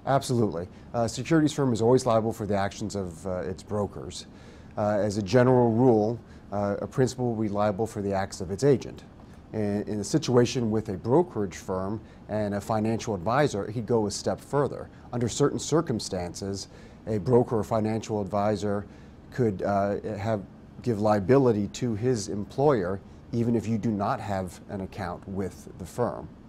Absolutely. A securities firm is always liable for the actions of its brokers. As a general rule, a principal will be liable for the acts of its agent. In a situation with a brokerage firm and a financial advisor, he'd go a step further. Under certain circumstances, a broker or financial advisor could give liability to his employer even if you do not have an account with the firm.